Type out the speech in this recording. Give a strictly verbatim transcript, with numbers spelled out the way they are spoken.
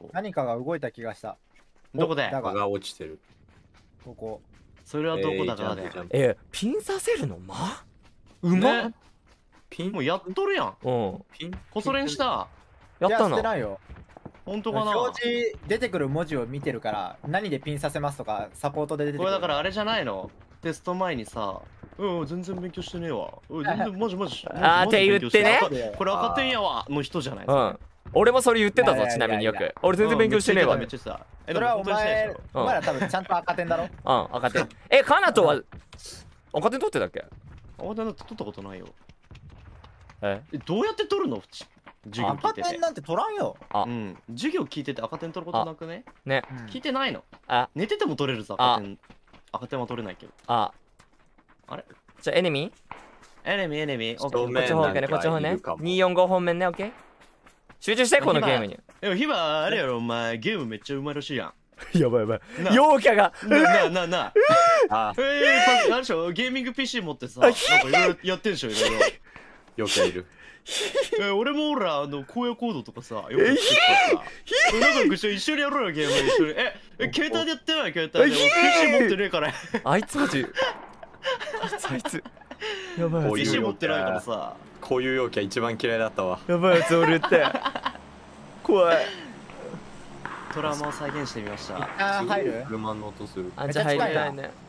こ。 何かが動いた気がした。 どこでだがが落ちてる。 ここ。 それはどこだかね。 え、ピンさせるのまうまっ。 ピンもうやっとるやん。 うん。 ピンこそれんした。 やったいやしてな。 ないよ。 本当かな。 表示出てくる文字を見てるから何でピンさせますとかサポートで出てくる。 これだからあれじゃないの。テスト前にさ、うん全然勉強してねえわ。うん全然マジマジ。 あーって言ってね。 これ赤点やわの人じゃない。 うん。俺もそれ言ってたぞ、ちなみによく。俺全然勉強してねえわ。 めっちゃさ。 それはお前、お前ら多分ちゃんと赤点だろ。 うん、赤点。え、カナトは赤点取ってたっけ？ 赤点だって取ったことないよ。 え？ どうやって取るの？授業聞い赤てて。 点なんて取らんよ。 あ、 うん。授業聞いてて赤点取ることなくね？ ね。 聞いてないの？ あ、 寝てても取れるぞ赤点。赤点は取れないけど。 あ。 あれ？ じゃあエネミー？ エネミーエネミー。 正こっ面ち方向ね、こっち方ね。によんご方面ね、オッケー。集中してこのゲームに。 でもヒバあれやろお前ゲームめっちゃうまいらしいやん。 やばいやばい。陽キャが。 なあなあなあ。 あ、 ええ、なんでしょゲーミング ピーシー 持ってさ、なんかいろいろやってんでしょいろいろ。 よくいる。 え俺もほらあの荒野コードとかさよくやってるからさ仲良くして一緒にやろうよゲーム一緒に。ええ携帯でやってない携帯で ピーシー 持ってねえからあいつマジ。あいつあいつ。やばいやつ。 こういうピーシー 持ってないからさ。 こういう容器は一番嫌いだったわ。 やばいやつ俺って怖い。 トラウマを再現してみました。 あー入る？ 車の音する。 あんちゃん入りたいね。